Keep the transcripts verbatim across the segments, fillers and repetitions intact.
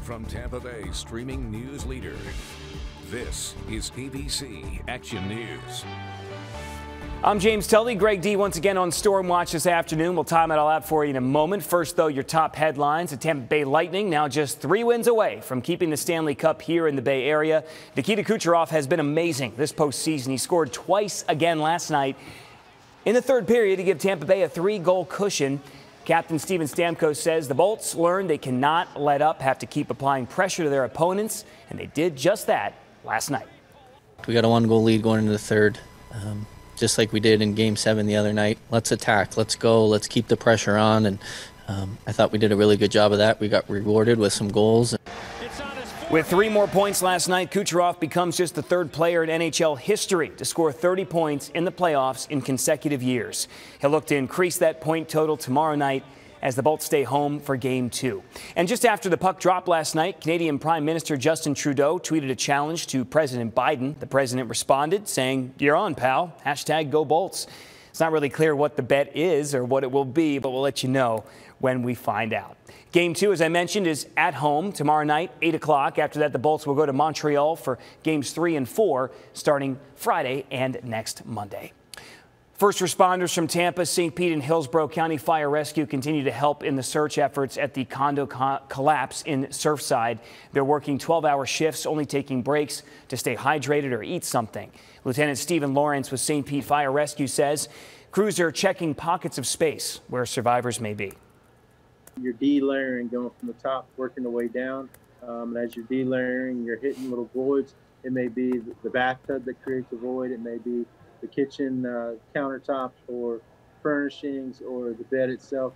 From Tampa Bay streaming news leader, this is A B C Action News. I'm James Tully. Greg D once again on Storm Watch this afternoon. We'll time it all out for you in a moment. First, though, your top headlines. The Tampa Bay Lightning now just three wins away from keeping the Stanley Cup here in the Bay Area. Nikita Kucherov has been amazing this postseason. He scored twice again last night in the third period to give Tampa Bay a three-goal cushion. Captain Steven Stamkos says the Bolts learned they cannot let up, have to keep applying pressure to their opponents, and they did just that last night. We got a one-goal lead going into the third. Um, just like we did in game seven the other night. Let's attack, let's go, let's keep the pressure on, and um, I thought we did a really good job of that. We got rewarded with some goals. With three more points last night, Kucherov becomes just the third player in N H L history to score thirty points in the playoffs in consecutive years. He'll look to increase that point total tomorrow night as the Bolts stay home for game two. And just after the puck dropped last night, Canadian Prime Minister Justin Trudeau tweeted a challenge to President Biden. The president responded saying, "You're on, pal. Hashtag go Bolts." It's not really clear what the bet is or what it will be, but we'll let you know when we find out. Game two, as I mentioned, is at home tomorrow night, eight o'clock. After that, the Bolts will go to Montreal for games three and four starting Friday and next Monday. First responders from Tampa, Saint Pete, and Hillsborough County Fire Rescue continue to help in the search efforts at the condo co collapse in Surfside. They're working twelve-hour shifts, only taking breaks to stay hydrated or eat something. Lieutenant Stephen Lawrence with Saint Pete Fire Rescue says crews are checking pockets of space where survivors may be. You're delayering, going from the top, working the way down. Um, and as you're delayering, you're hitting little voids. It may be the bathtub that creates a void. It may be the kitchen uh, countertops or furnishings or the bed itself.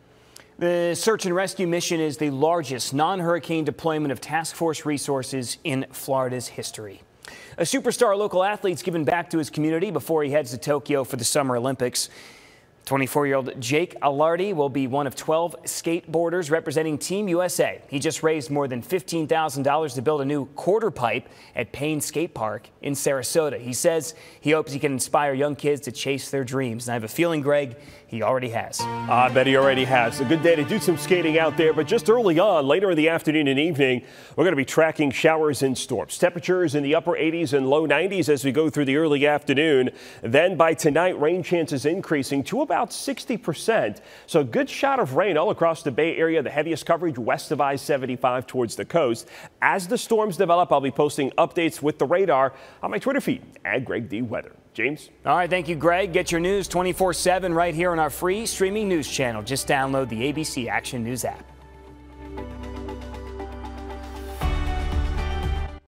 The search and rescue mission is the largest non-hurricane deployment of task force resources in Florida's history. A superstar local athlete's given back to his community before he heads to Tokyo for the Summer Olympics. twenty-four-year-old Jake Alardi will be one of twelve skateboarders representing Team U S A. He just raised more than fifteen thousand dollars to build a new quarter pipe at Payne Skate Park in Sarasota. He says he hopes he can inspire young kids to chase their dreams. And I have a feeling, Greg, he already has. I bet he already has. A good day to do some skating out there, but just early on, later in the afternoon and evening, we're going to be tracking showers and storms. Temperatures in the upper eighties and low nineties as we go through the early afternoon. Then by tonight, rain chances increasing to about sixty percent. So a good shot of rain all across the Bay Area, the heaviest coverage west of I seventy-five towards the coast. As the storms develop, I'll be posting updates with the radar on my Twitter feed at Greg D Weather. James? All right, thank you, Greg. Get your news twenty-four seven right here on our free streaming news channel. Just download the A B C Action News app.